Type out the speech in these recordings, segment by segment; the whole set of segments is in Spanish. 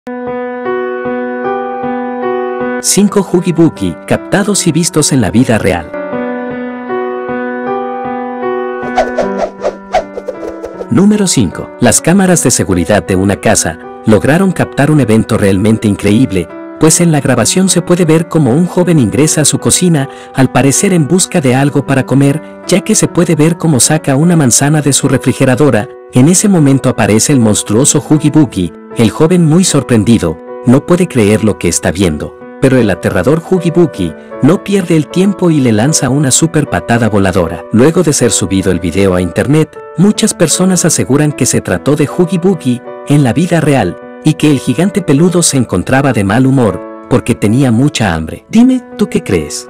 5 Huggy Wuggy, captados y vistos en la vida real. Número 5. Las cámaras de seguridad de una casa lograron captar un evento realmente increíble, pues en la grabación se puede ver cómo un joven ingresa a su cocina, al parecer en busca de algo para comer, ya que se puede ver cómo saca una manzana de su refrigeradora. En ese momento aparece el monstruoso Huggy Wuggy. El joven, muy sorprendido, no puede creer lo que está viendo, pero el aterrador Huggy Wuggy no pierde el tiempo y le lanza una super patada voladora. Luego de ser subido el video a internet, muchas personas aseguran que se trató de Huggy Wuggy en la vida real y que el gigante peludo se encontraba de mal humor porque tenía mucha hambre. Dime, ¿tú qué crees?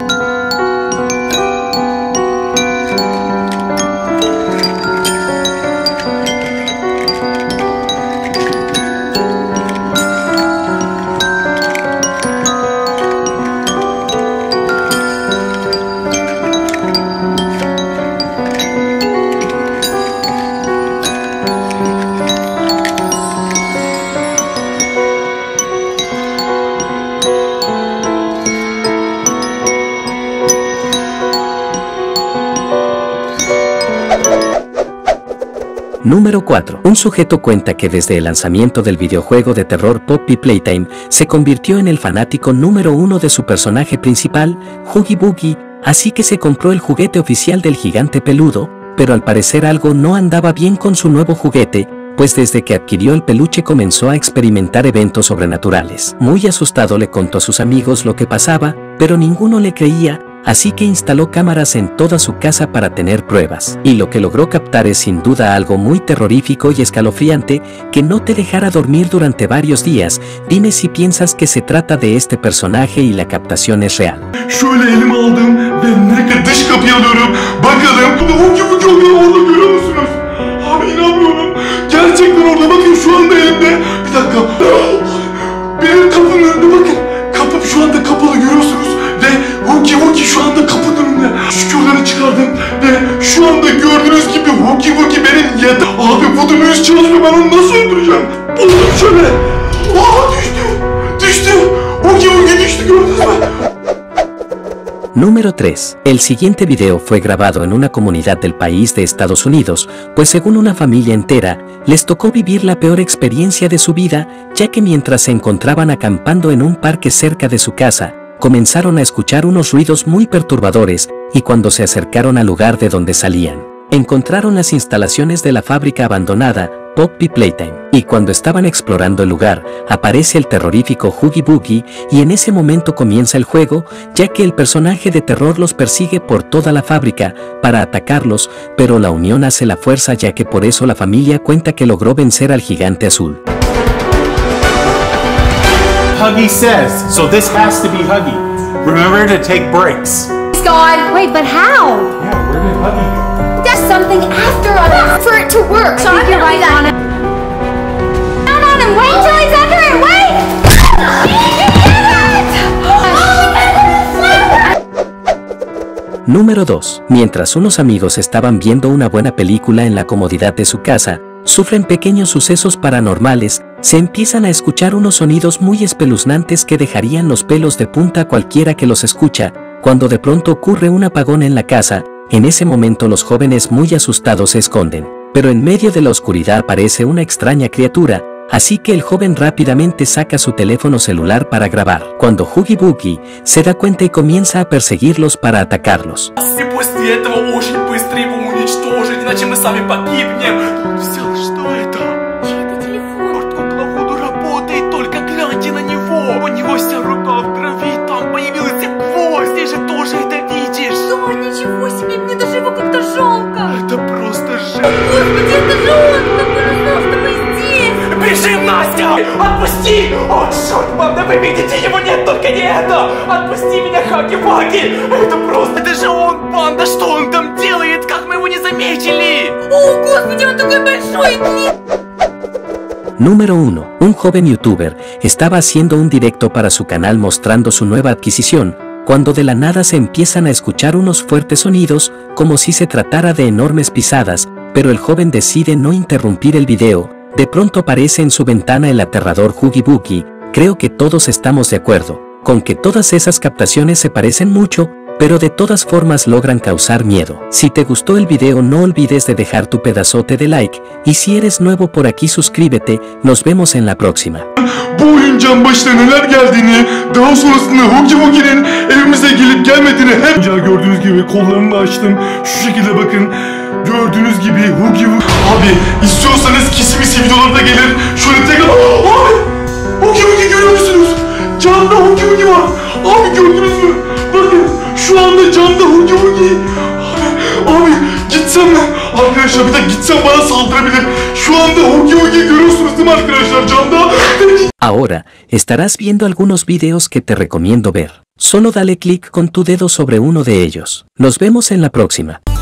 Número 4. Un sujeto cuenta que desde el lanzamiento del videojuego de terror Poppy Playtime se convirtió en el fanático número 1 de su personaje principal, Huggy Wuggy, así que se compró el juguete oficial del gigante peludo, pero al parecer algo no andaba bien con su nuevo juguete, pues desde que adquirió el peluche comenzó a experimentar eventos sobrenaturales. Muy asustado le contó a sus amigos lo que pasaba, pero ninguno le creía, así que instaló cámaras en toda su casa para tener pruebas. Y lo que logró captar es sin duda algo muy terrorífico y escalofriante que no te dejará dormir durante varios días. Dime si piensas que se trata de este personaje y la captación es real. Şöyle elime aldım ve dış kapıyı alıyorum. Bakalım. Huggy Wuggy oluyor, orada görüyor musunuz? Abi inanmıyorum. Gerçekten orada, bakın şu anda elimde. Bir dakika. Benim kapının önünde bakın. Kapım şu anda kapalı, görüyorsunuz. Ve Huggy Wuggy şu anda kapının önünde. Şükürleri çıkardım ve şu anda gördüğünüz gibi Huggy Wuggy benim yedi. Abi bu dümdüz çalışmıyor, ben onu nasıl öldüreceğim? Buldum şöyle. Aa, düştü. Düştü. Huggy Wuggy düştü, gördünüz mü? Número 3. El siguiente video fue grabado en una comunidad del país de Estados Unidos, pues según una familia entera, les tocó vivir la peor experiencia de su vida, ya que mientras se encontraban acampando en un parque cerca de su casa, comenzaron a escuchar unos ruidos muy perturbadores, y cuando se acercaron al lugar de donde salían, encontraron las instalaciones de la fábrica abandonada, Poppy Playtime. Y cuando estaban explorando el lugar, aparece el terrorífico Huggy Wuggy, y en ese momento comienza el juego, ya que el personaje de terror los persigue por toda la fábrica para atacarlos, pero la unión hace la fuerza, ya que por eso la familia cuenta que logró vencer al gigante azul. Huggy says, so this has to be Huggy. Remember to take breaks. It's gone. Wait, but how? Yeah, where did Huggy go? There's something after us for it to work. So I think you're right on it. Down on him. Wait till he's under it. Wait. Número 2. Mientras unos amigos estaban viendo una buena película en la comodidad de su casa, sufren pequeños sucesos paranormales. Se empiezan a escuchar unos sonidos muy espeluznantes que dejarían los pelos de punta a cualquiera que los escucha, cuando de pronto ocurre un apagón en la casa. En ese momento los jóvenes muy asustados se esconden, pero en medio de la oscuridad aparece una extraña criatura, así que el joven rápidamente saca su teléfono celular para grabar. Cuando Huggy Wuggy se da cuenta y comienza a perseguirlos para atacarlos. И после этого очень быстро его уничтожить, иначе мы сами погибнем. Взял, что это? Чей-то телефон. Кукловоду работает, только гляньте на него. У него вся рука в крови, там появился гвоздь, ты же тоже это видишь. Да, ничего себе, мне даже его как-то жалко. Это просто жесть. Господи, это же он! Как он узнал, что мы здесь? Бежим, Настя! Отпусти! Он шут, мам, да вы видите, его нет, только не это! Отпусти меня, Huggy Wuggy! Это просто... Это же он, панда, что он там делает? Как мы его не заметили? О, господи, он такой большой! Número 1. Un joven youtuber estaba haciendo un directo para su canal mostrando su nueva adquisición, cuando de la nada se empiezan a escuchar unos fuertes sonidos, como si se tratara de enormes pisadas, pero el joven decide no interrumpir el video, De pronto aparece en su ventana el aterrador Huggy Wuggy. Creo que todos estamos de acuerdo con que todas esas captaciones se parecen mucho, pero de todas formas logran causar miedo. Si te gustó el video no olvides de dejar tu pedazote de like, y si eres nuevo por aquí suscríbete, nos vemos en la próxima. Bu oyuncağın başına neler geldiğini, daha sonrasında Huggy Wuggy'nin evimize gelip gelmediğini hep... Gördüğünüz gibi kollarını açtım, şu şekilde bakın. Gördüğünüz gibi Huggy Wuggy... Abi istiyorsanız kesimisi videoları da gelir. Şöyle tekrar... Abi! Huggy Wuggy görüyor musunuz? Camda Huggy Wuggy var. Abi gördünüz mü? Bakın şu anda camda Huggy Wuggy. Abi gitsem mi? Arkadaşlar bir de gitsem bana saldırabilir. Şu anda Huggy Wuggy görüyorsunuz değil mi arkadaşlar camda? Ahora, estarás viendo algunos videos que te recomiendo ver. Solo dale clic con tu dedo sobre uno de ellos. Nos vemos en la próxima.